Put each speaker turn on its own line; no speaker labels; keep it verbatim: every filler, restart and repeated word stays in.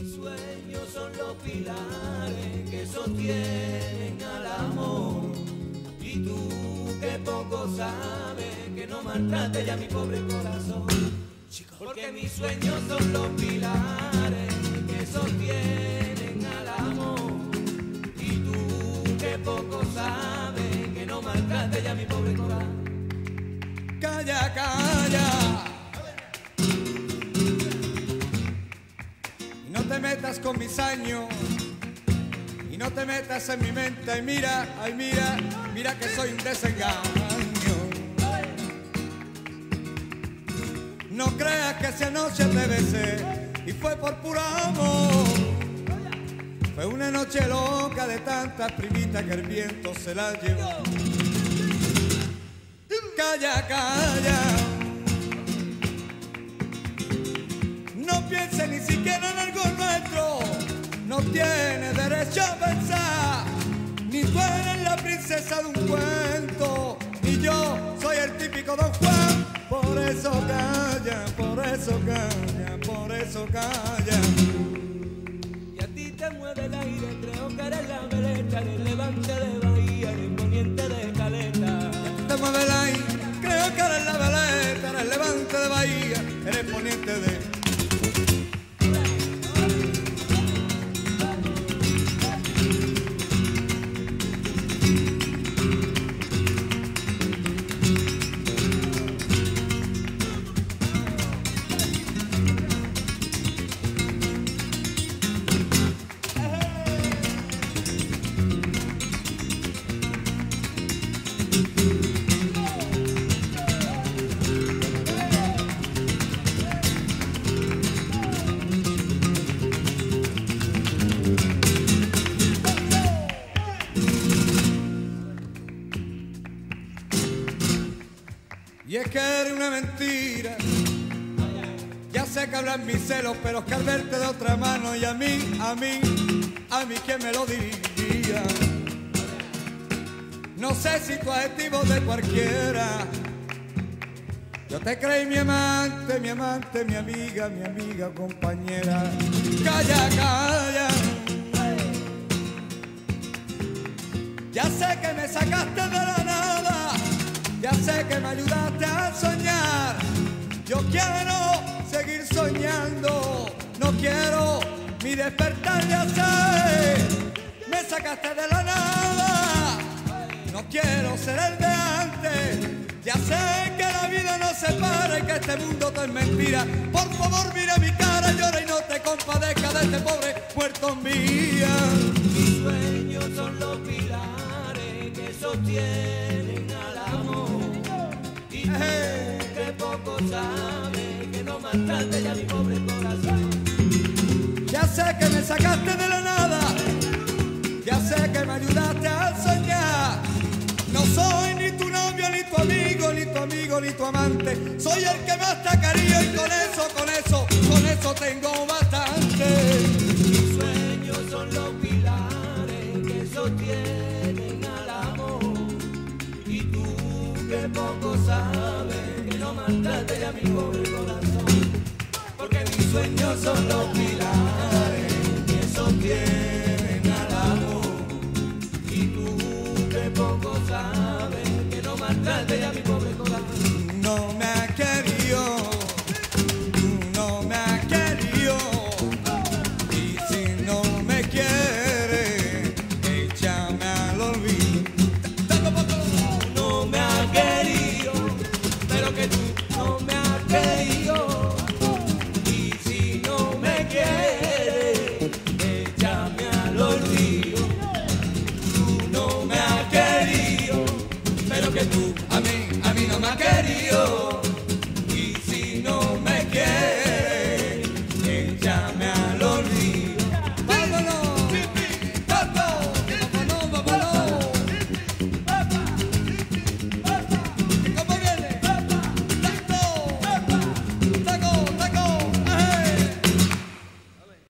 Mis sueños son los pilares que sostienen al amor. Y tú que poco sabes, que no maltrate ya mi pobre corazón. Porque mis sueños son los pilares que sostienen al amor. Y tú que poco sabes, que no maltrate ya mi pobre corazón.
Calla, calla. Y no te metas con mis años. Y no te metas en mi mente. Ay, mira, ay, mira, mira que soy un desengaño. No creas que esa noche te besé y fue por puro amor. Fue una noche loca de tantas primitas que el viento se la llevó. Calla, calla. No pienses ni siquiera en algo nuestro. No tienes derecho a pensar. Ni tú eres la princesa de un cuento, ni yo soy el típico Don Juan. Por eso calla, por eso calla, por eso calla.
Y a ti te mueve el aire, creo que eres la veleta, el levante de Bahía, el poniente de Caleta.
Te mueve el aire, creo que eres la veleta, eres el levante de Bahía, eres poniente de... Y es que eres una mentira. Ya sé que hablan mis celos, pero es que al verte de otra mano, y a mí, a mí, a mí, ¿quién me lo diría? No sé si tu adjetivo de cualquiera. Yo te creí mi amante, mi amante, mi amiga, mi amiga, compañera. Calla, calla. Ya sé que me sacaste de la nada. Ya sé que me ayudaste a soñar. Yo quiero seguir soñando. No quiero mi despertar, ya sé. Me sacaste de la nada. No quiero ser el de antes. Ya sé que la vida no se para y que este mundo todo es mentira. Por favor mira mi cara, llora y no te compadezcas de este pobre muerto en vida.
Mis sueños son los pilares que sostienen al amor. Y tú que poco sabes, que no maltrate ya mi pobre corazón.
Ya sé que me sacaste de la nada. Ya sé que me ayudaste a soñar. No soy ni tu novio, ni tu amigo, ni tu amigo, ni tu amante. Soy el que más te acaricio y con eso, con eso, con eso tengo bastante.
Mis sueños son los pilares que sostienen al amor. Y tú que poco sabes, que no maltrate ya mi pobre corazón. Porque mis sueños son los pilares que sostienen al amor. Y tú que poco sabes, que no maltrate ya mi